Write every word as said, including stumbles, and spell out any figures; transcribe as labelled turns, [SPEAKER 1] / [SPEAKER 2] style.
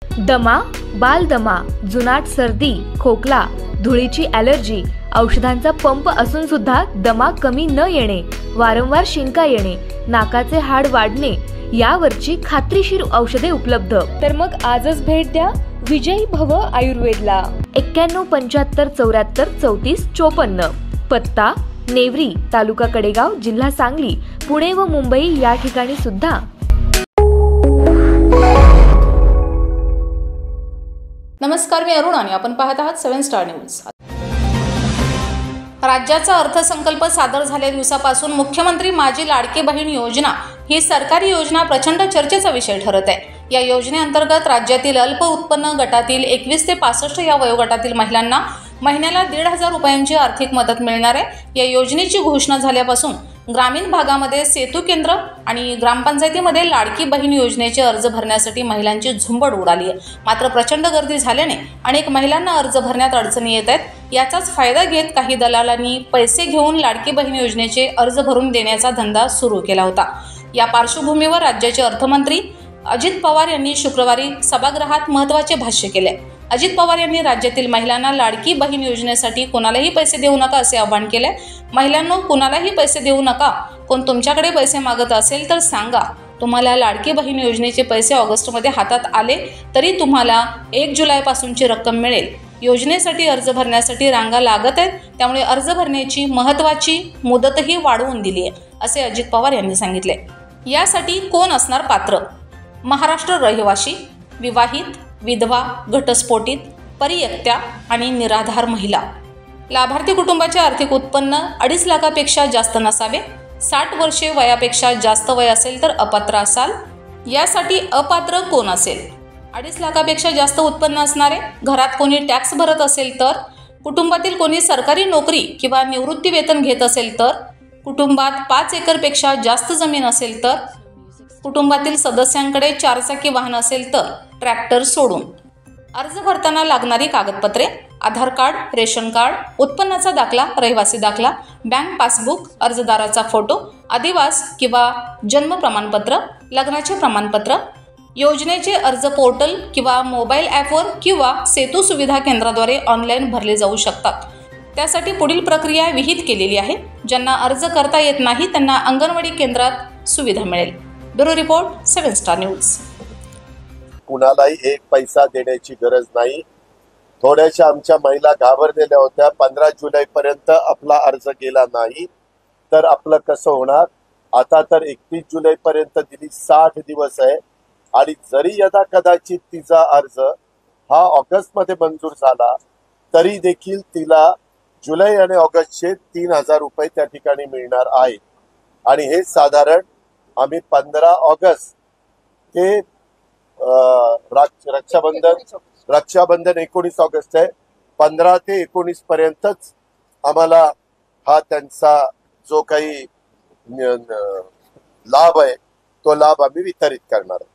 [SPEAKER 1] दमा, बालदमा, जुनाट सर्दी, खोकला, धुळीची ॲलर्जी, औषधांचा पंप असून सुद्धा दमा कमी न येणे, वारंवार शिंका येणे, नाकाचे हाड वाढणे यावरची खात्रीशीर औषधे उपलब्ध। तर मग आजच भेट द्या विजयी भव आयुर्वेदला। एक्क्याण्णव पंच्याहत्तर चौऱ्याहत्तर चौतीस चोपन्न। पत्ता नेवरी, तालुका कडेगाव, जिल्हा सांगली, पुणे व मुंबई या ठिकाणी सुद्धा।
[SPEAKER 2] नमस्कार, मी अरुण आणि आपण पाहत आहात सेवन स्टार न्यूज। राज्याचा अर्थसंकल्प सादर झाल्या दिवसापासून मुख्यमंत्री माझी लाडकी बहीण योजना ही सरकारी योजना प्रचंड चर्चेचा विषय ठरत आहे। या योजनेअंतर्गत राज्यातील अल्प उत्पन्न गटातील एकवीस ते पासष्ट या वयोगटातील महिलांना महिन्याला दीड हजार रुपयांची आर्थिक मदत मिळणार आहे। या योजनेची घोषणा झाल्यापासून ग्रामीण भागामध्ये सेतू केंद्र आणि ग्रामपंचायतीमध्ये लाडकी बहीण योजनेचे अर्ज भरण्यासाठी महिलांची झुंबड उडाली आहे। मात्र प्रचंड गर्दी झाल्याने अनेक महिलांना अर्ज भरण्यात अडचणी येत आहेत। याचाच फायदा घेत काही दलालांनी पैसे घेऊन लाडकी बहीण योजनेचे अर्ज भरून देण्याचा धंदा सुरू केला होता। या पार्श्वभूमीवर राज्याचे अर्थमंत्री अजित पवार यांनी शुक्रवारी सभागृहात महत्त्वाचे भाष्य केले। अजित पवार यांनी राज्यातील महिलांना लाडकी बहीण योजनेसाठी कोणालाही पैसे देऊ नका असे आवाहन केले। महिलांनो, कोणालाही पैसे देऊ नका। कोण तुमच्याकडे पैसे मागत असेल तर सांगा। तुम्हाला लाडकी बहीण योजनेचे पैसे ऑगस्टमध्ये हातात आले तरी तुम्हाला एक जुलैपासूनची रक्कम मिळेल। योजनेसाठी अर्ज भरण्यासाठी रांगा लागत आहेत, त्यामुळे अर्ज भरण्याची महत्त्वाची मुदतही वाढवून दिली आहे असे अजित पवार यांनी सांगितले। यासाठी कोण असणार पात्र? महाराष्ट्र रहिवासी, विवाहित, विधवा, घटस्फोटित, परित्यक्त्या आणि निराधार महिला। लाभार्थी कुटुंबाचे आर्थिक उत्पन्न अडीच लाखापेक्षा जास्त नसावे। साठ वर्षे वयापेक्षा जास्त वय असेल तर अपात्र असाल। यासाठी अपात्र कोण असेल? अडीच लाखापेक्षा जास्त उत्पन्न असणारे, घरात कोणी टॅक्स भरत असेल तर, कुटुंबातील कोणी सरकारी नोकरी किंवा निवृत्ती वेतन घेत असेल तर, कुटुंबात पाच एकरपेक्षा जास्त जमीन असेल तर, कुटुंबातील सदस्यांकडे चारचाकी वाहन असेल तर, ट्रॅक्टर सोडून। अर्ज भरताना लागणारी कागदपत्रे: आधार कार्ड, रेशन कार्ड, उत्पन्नाचा दाखला, रहिवासी दाखला, बँक पासबुक, अर्जदाराचा फोटो, अधिवास किंवा जन्म प्रमाणपत्र, लग्नाचे प्रमाणपत्र। योजनेचे अर्ज पोर्टल किंवा मोबाईल ॲपवर किंवा सेतू सुविधा केंद्राद्वारे ऑनलाईन भरले जाऊ शकतात। त्यासाठी पुढील प्रक्रिया विहित केलेली आहे। ज्यांना अर्ज करता येत नाही त्यांना अंगणवाडी केंद्रात सुविधा मिळेल। Bureau report, seven star news.
[SPEAKER 3] कुणालाही एक पैसा देण्याची गरज नाही। थोड्याशा आमच्या महिला घाबरलेल्या होत्या, पंधरा जुलै पर्यंत आपला अर्ज गेला नाही तर आपलं कसं होणार। आता तर एकतीस जुलै पर्यंत दिली, साठ दिवस आहे आणि जरी यदा कदाचित तिचा अर्ज हा ऑगस्ट मध्ये मंजूर झाला तरी देखील तिला जुलै आणि ऑगस्टचे तीन हजार रुपये त्या ठिकाणी मिळणार आहेत। आणि हे साधारण आम्ही पंधरा ऑगस्ट ते रक्षाबंधन रक्षाबंधन एकोणीस ऑगस्ट आहे, पंधरा ते एकोणीस पर्यंतच आम्हाला हा त्यांचा जो काही लाभ आहे तो लाभ आम्ही वितरित करणार।